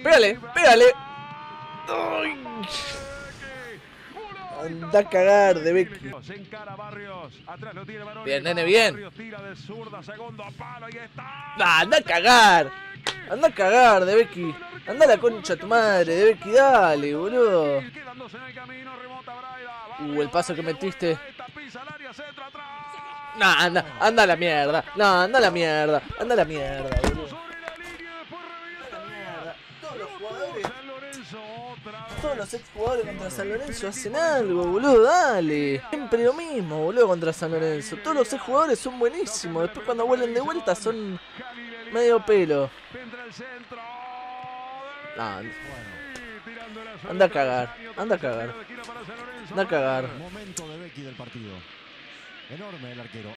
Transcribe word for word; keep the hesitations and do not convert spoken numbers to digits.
Pégale, pégale. Ay. Anda a cagar de Becky. Bien, nene, bien. Ah, anda a cagar. Anda a cagar de Becky. Anda a la concha de tu madre, de Becky, dale, boludo. Uh, el paso que metiste. No, anda, anda a la mierda. No, anda a la mierda. Anda a la mierda, boludo. Todos los jugadores, todos los ex jugadores contra San Lorenzo hacen algo, boludo, dale. Siempre lo mismo, boludo, contra San Lorenzo. Todos los ex jugadores son buenísimos. Después cuando vuelven de vuelta son medio pelo. No, anda a cagar, anda a cagar. Anda a cagar. Momento de Becky del partido. Enorme el arquero.